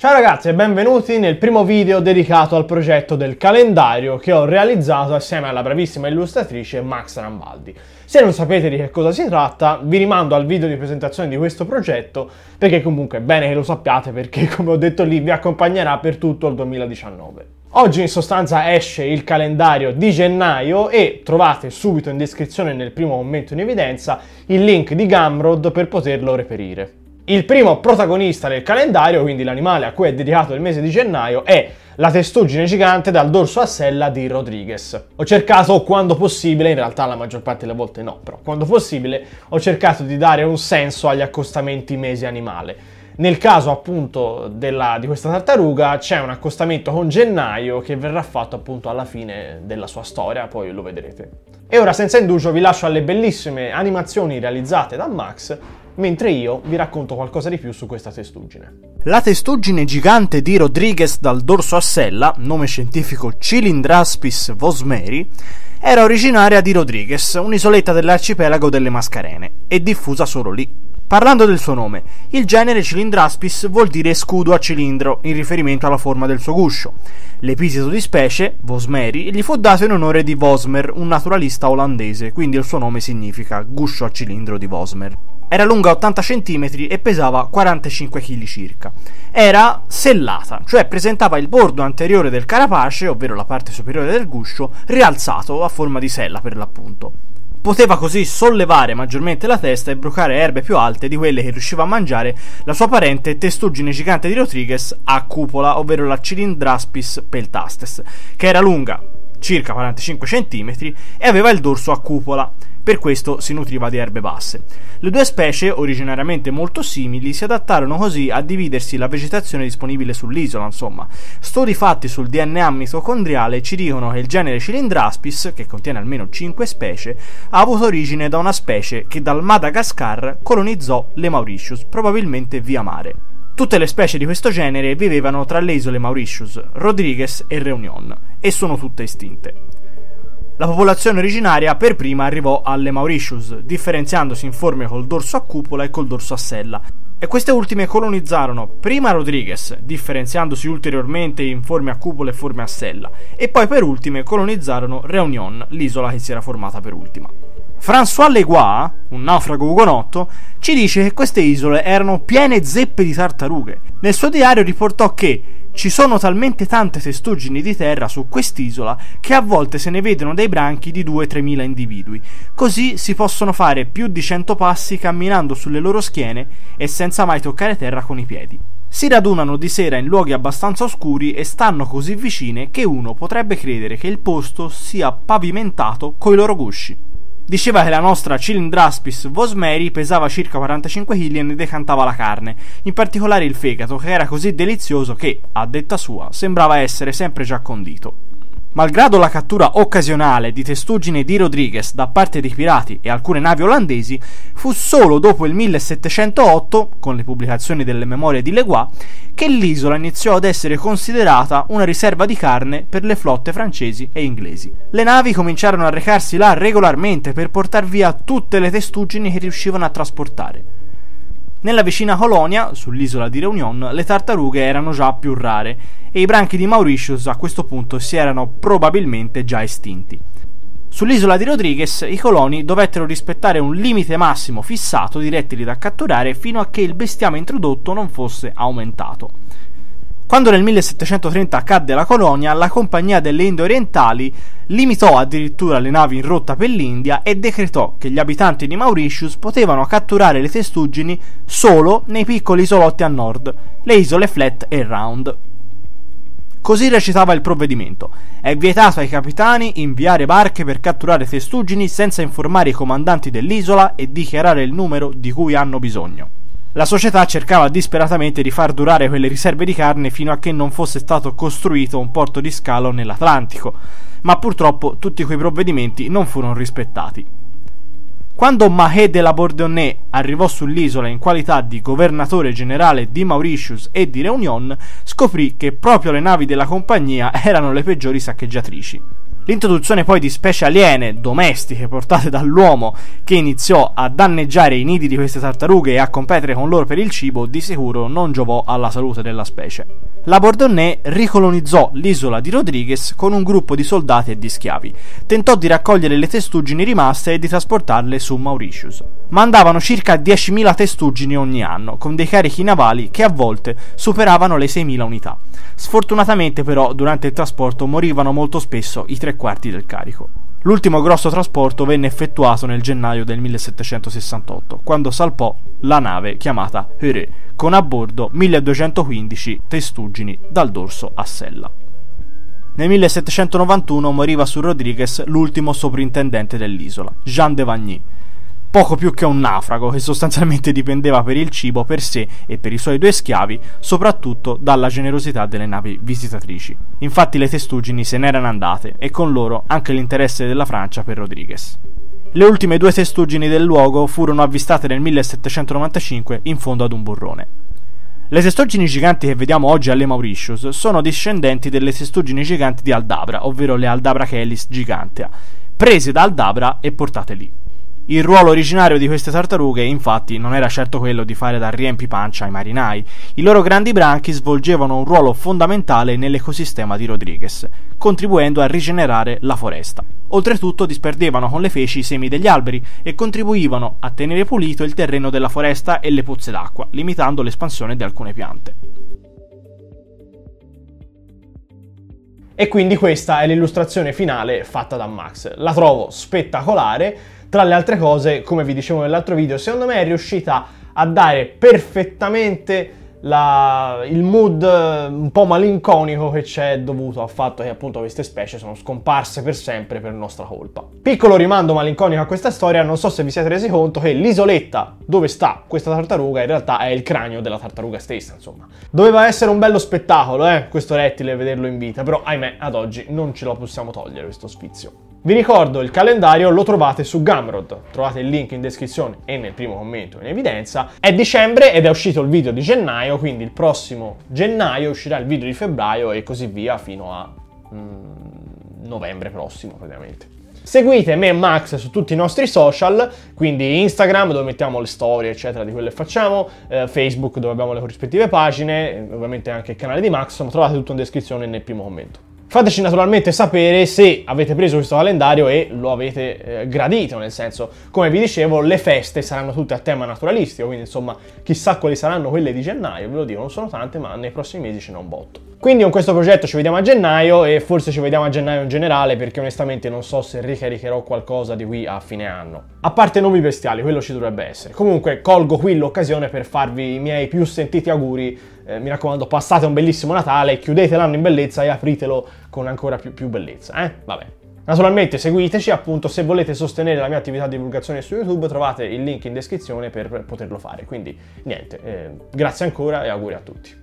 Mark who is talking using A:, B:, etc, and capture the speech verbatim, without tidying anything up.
A: Ciao ragazzi e benvenuti nel primo video dedicato al progetto del calendario che ho realizzato assieme alla bravissima illustratrice Max Rambaldi. Se non sapete di che cosa si tratta, vi rimando al video di presentazione di questo progetto, perché comunque è bene che lo sappiate, perché come ho detto lì vi accompagnerà per tutto il duemiladiciannove. Oggi in sostanza esce il calendario di gennaio e trovate subito in descrizione, nel primo commento in evidenza, il link di Gumroad per poterlo reperire. Il primo protagonista del calendario, quindi l'animale a cui è dedicato il mese di gennaio, è la testuggine gigante dal dorso a sella di Rodriguez. Ho cercato quando possibile, in realtà la maggior parte delle volte no, però quando possibile ho cercato di dare un senso agli accostamenti mese-animale. Nel caso appunto della, di questa tartaruga c'è un accostamento con gennaio che verrà fatto appunto alla fine della sua storia, poi lo vedrete. E ora senza indugio vi lascio alle bellissime animazioni realizzate da Max, mentre io vi racconto qualcosa di più su questa testuggine.
B: La testuggine gigante di Rodriguez dal dorso a sella, nome scientifico Chilindраspis vosmeri, era originaria di Rodriguez, un'isoletta dell'arcipelago delle Mascarene, e diffusa solo lì. Parlando del suo nome, il genere Chilindраspis vuol dire scudo a cilindro, in riferimento alla forma del suo guscio. L'epiteto di specie, vosmeri, gli fu dato in onore di Vosmer, un naturalista olandese, quindi il suo nome significa guscio a cilindro di Vosmer. Era lunga ottanta centimetri e pesava quarantacinque chili circa. Era sellata, cioè presentava il bordo anteriore del carapace, ovvero la parte superiore del guscio, rialzato a forma di sella per l'appunto. Poteva così sollevare maggiormente la testa e brucare erbe più alte di quelle che riusciva a mangiare la sua parente testuggine gigante di Rodriguez a cupola, ovvero la Chilindраspis peltastes, che era lunga circa quarantacinque centimetri e aveva il dorso a cupola. Per questo si nutriva di erbe basse. Le due specie, originariamente molto simili, si adattarono così a dividersi la vegetazione disponibile sull'isola, insomma. Studi fatti sul D N A mitocondriale ci dicono che il genere Chilindраspis, che contiene almeno cinque specie, ha avuto origine da una specie che dal Madagascar colonizzò le Mauritius, probabilmente via mare. Tutte le specie di questo genere vivevano tra le isole Mauritius, Rodriguez e Réunion, e sono tutte estinte. La popolazione originaria per prima arrivò alle Mauritius, differenziandosi in forme col dorso a cupola e col dorso a sella, e queste ultime colonizzarono prima Rodriguez, differenziandosi ulteriormente in forme a cupola e forme a sella, e poi per ultime colonizzarono Réunion, l'isola che si era formata per ultima. François Legois, un naufrago ugonotto, ci dice che queste isole erano piene zeppe di tartarughe. Nel suo diario riportò che ci sono talmente tante testuggini di terra su quest'isola che a volte se ne vedono dei branchi di due tre mila individui. Così si possono fare più di cento passi camminando sulle loro schiene e senza mai toccare terra con i piedi. Si radunano di sera in luoghi abbastanza oscuri e stanno così vicine che uno potrebbe credere che il posto sia pavimentato coi loro gusci. Diceva che la nostra Chilindраspis vosmeri pesava circa quarantacinque chili e ne decantava la carne, in particolare il fegato, che era così delizioso che, a detta sua, sembrava essere sempre già condito. Malgrado la cattura occasionale di testuggine di Rodriguez da parte dei pirati e alcune navi olandesi, fu solo dopo il millesettecentootto, con le pubblicazioni delle memorie di Legois, che l'isola iniziò ad essere considerata una riserva di carne per le flotte francesi e inglesi. Le navi cominciarono a recarsi là regolarmente per portar via tutte le testuggini che riuscivano a trasportare. Nella vicina colonia, sull'isola di Réunion, le tartarughe erano già più rare e i branchi di Mauritius a questo punto si erano probabilmente già estinti. Sull'isola di Rodriguez i coloni dovettero rispettare un limite massimo fissato di rettili da catturare fino a che il bestiame introdotto non fosse aumentato. Quando nel millesettecentotrenta accadde la colonia, la Compagnia delle Indie Orientali limitò addirittura le navi in rotta per l'India e decretò che gli abitanti di Mauritius potevano catturare le testuggini solo nei piccoli isolotti a nord, le isole Flat e Round. Così recitava il provvedimento: è vietato ai capitani inviare barche per catturare testuggini senza informare i comandanti dell'isola e dichiarare il numero di cui hanno bisogno. La società cercava disperatamente di far durare quelle riserve di carne fino a che non fosse stato costruito un porto di scalo nell'Atlantico, ma purtroppo tutti quei provvedimenti non furono rispettati. Quando Mahé de la Bourdonnais arrivò sull'isola in qualità di governatore generale di Mauritius e di Réunion, scoprì che proprio le navi della compagnia erano le peggiori saccheggiatrici. L'introduzione poi di specie aliene, domestiche, portate dall'uomo, che iniziò a danneggiare i nidi di queste tartarughe e a competere con loro per il cibo, di sicuro non giovò alla salute della specie. La Bourdonnais ricolonizzò l'isola di Rodrigues con un gruppo di soldati e di schiavi. Tentò di raccogliere le testuggini rimaste e di trasportarle su Mauritius. Mandavano circa diecimila testuggini ogni anno, con dei carichi navali che a volte superavano le seimila unità. Sfortunatamente però durante il trasporto morivano molto spesso i tre quarti del carico. L'ultimo grosso trasporto venne effettuato nel gennaio del millesettecentosessantotto, quando salpò la nave chiamata Heureux, con a bordo milleduecentoquindici testuggini dal dorso a sella. Nel millesettecentonovantuno moriva su Rodrigues l'ultimo soprintendente dell'isola, Jean de Vagny, poco più che un naufrago che sostanzialmente dipendeva per il cibo per sé e per i suoi due schiavi, soprattutto dalla generosità delle navi visitatrici. Infatti le testuggini se n'erano andate e con loro anche l'interesse della Francia per Rodrigues. Le ultime due testuggini del luogo furono avvistate nel millesettecentonovantacinque in fondo ad un burrone. Le testuggini giganti che vediamo oggi alle Mauritius sono discendenti delle testuggini giganti di Aldabra, ovvero le Aldabrachelys gigantea, prese da Aldabra e portate lì. Il ruolo originario di queste tartarughe, infatti, non era certo quello di fare da riempipancia ai marinai. I loro grandi branchi svolgevano un ruolo fondamentale nell'ecosistema di Rodrigues, contribuendo a rigenerare la foresta. Oltretutto disperdevano con le feci i semi degli alberi e contribuivano a tenere pulito il terreno della foresta e le pozze d'acqua, limitando l'espansione di alcune piante.
A: E quindi questa è l'illustrazione finale fatta da Max. La trovo spettacolare. Tra le altre cose, come vi dicevo nell'altro video, secondo me è riuscita a dare perfettamente la, il mood un po' malinconico che c'è dovuto al fatto che appunto queste specie sono scomparse per sempre per nostra colpa. Piccolo rimando malinconico a questa storia, non so se vi siete resi conto che l'isoletta dove sta questa tartaruga in realtà è il cranio della tartaruga stessa, insomma. Doveva essere un bello spettacolo, eh, questo rettile, vederlo in vita, però ahimè ad oggi non ce lo possiamo togliere questo sfizio. Vi ricordo, il calendario lo trovate su Gumroad, trovate il link in descrizione e nel primo commento in evidenza. È dicembre ed è uscito il video di gennaio, quindi il prossimo gennaio uscirà il video di febbraio e così via fino a mm, novembre prossimo praticamente. Seguite me e Max su tutti i nostri social, quindi Instagram dove mettiamo le storie eccetera di quelle che facciamo, eh, Facebook dove abbiamo le corrispettive pagine, ovviamente anche il canale di Max, ma trovate tutto in descrizione nel primo commento. Fateci naturalmente sapere se avete preso questo calendario e lo avete eh, gradito, nel senso, come vi dicevo, le feste saranno tutte a tema naturalistico, quindi insomma chissà quali saranno quelle di gennaio, ve lo dico, non sono tante, ma nei prossimi mesi ce n'è un botto. Quindi con questo progetto ci vediamo a gennaio e forse ci vediamo a gennaio in generale, perché onestamente non so se ricaricherò qualcosa di qui a fine anno. A parte nomi bestiali, quello ci dovrebbe essere. Comunque colgo qui l'occasione per farvi i miei più sentiti auguri. Eh, mi raccomando, passate un bellissimo Natale, chiudete l'anno in bellezza e apritelo con ancora più, più bellezza, eh? Vabbè. Naturalmente seguiteci, appunto, se volete sostenere la mia attività di divulgazione su YouTube trovate il link in descrizione per poterlo fare. Quindi niente, eh, grazie ancora e auguri a tutti.